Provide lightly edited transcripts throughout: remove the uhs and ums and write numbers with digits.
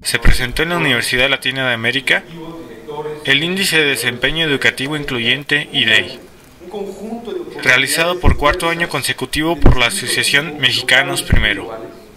se presentó en la Universidad Latina de América el Índice de Desempeño Educativo Incluyente IDEI, realizado por cuarto año consecutivo por la Asociación Mexicanos Primero.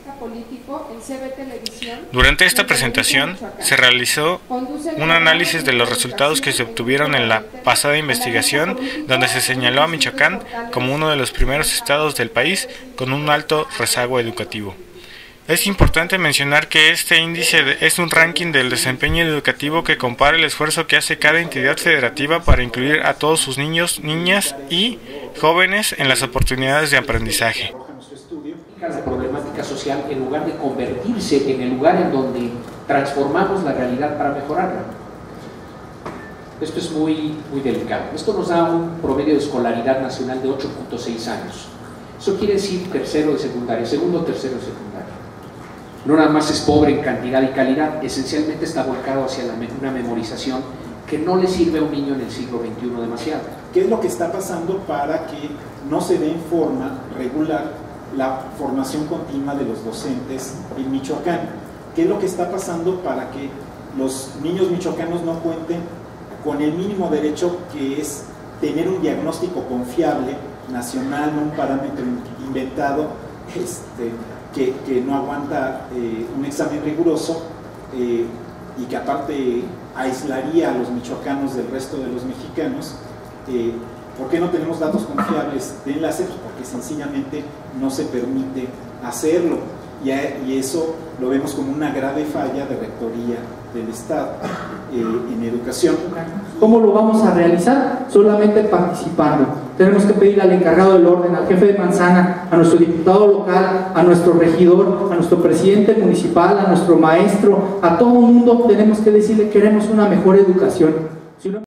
Durante esta presentación se realizó un análisis de los resultados que se obtuvieron en la pasada investigación, donde se señaló a Michoacán como uno de los primeros estados del país con un alto rezago educativo. Es importante mencionar que este índice es un ranking del desempeño educativo que compara el esfuerzo que hace cada entidad federativa para incluir a todos sus niños, niñas y jóvenes en las oportunidades de aprendizaje. La problemática social, en lugar de convertirse en el lugar en donde transformamos la realidad para mejorarla. Esto es muy delicado. Esto nos da un promedio de escolaridad nacional de 8.6 años. Eso quiere decir tercero de secundaria, segundo, tercero de secundaria. No nada más es pobre en cantidad y calidad, esencialmente está volcado hacia una memorización que no le sirve a un niño en el siglo XXI demasiado. ¿Qué es lo que está pasando para que no se dé en forma regular la formación continua de los docentes en Michoacán? ¿Qué es lo que está pasando para que los niños michoacanos no cuenten con el mínimo derecho, que es tener un diagnóstico confiable, nacional, no un parámetro inventado, que no aguanta un examen riguroso y que aparte aislaría a los michoacanos del resto de los mexicanos? ¿Por qué no tenemos datos confiables de enlace? Pues porque sencillamente no se permite hacerlo, y eso lo vemos como una grave falla de rectoría del Estado en educación. ¿Cómo lo vamos a realizar? Solamente participando. Tenemos que pedir al encargado del orden, al jefe de manzana, a nuestro diputado local, a nuestro regidor, a nuestro presidente municipal, a nuestro maestro, a todo el mundo tenemos que decirle: queremos una mejor educación.